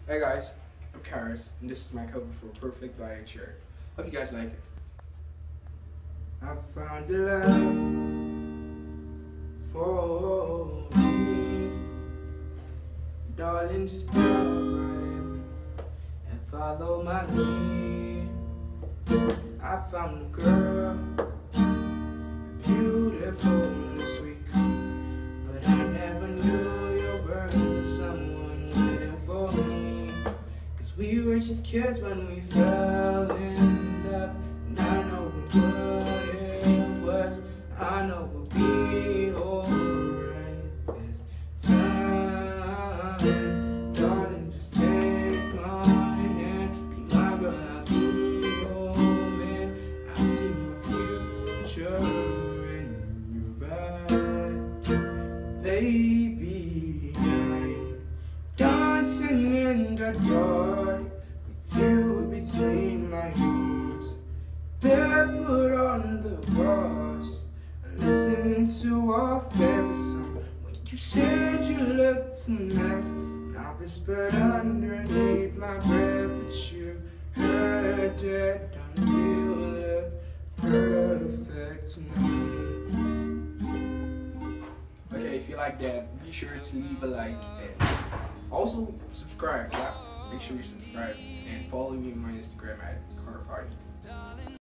Hey guys, I'm Karis, and this is my cover for Perfect by Sheeran. Hope you guys like it. I found a love for me. Darling, just dive right in and follow my lead. I found a girl, beautiful and sweet, but I never knew you were someone waiting for me. 'Cause we were just kids when we fell in love, and I know what it was. I know we'll be alright this time. Darling, just take my hand, be my girl, I'll be your man. I see my future in your eyes, baby. I'm dancing in the dark with you between my arms, barefoot on the grass, listening to our favorite song. When you said you looked a mess, I whispered underneath my breath, but you heard it. Don't you look perfect tonight? Okay, if you like that, be sure to leave a like and also subscribe. Yeah, make sure you subscribe and follow me on my Instagram at Karparni.